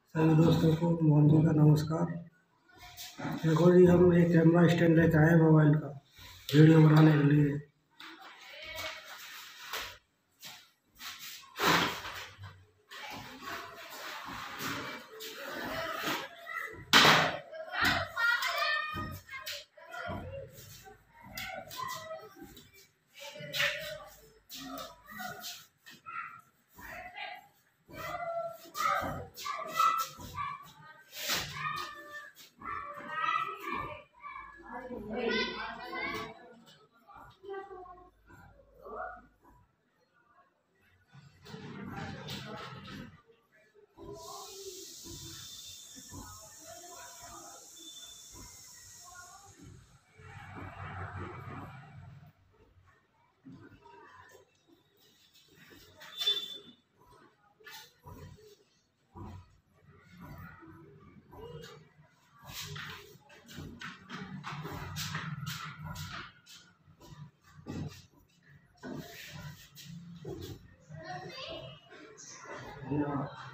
सभी दोस्तों को मोहन जी का नमस्कार। देखो जी, हम एक कैमरा स्टैंड लेके आए हैं मोबाइल का वीडियो बनाने के लिए। Yeah.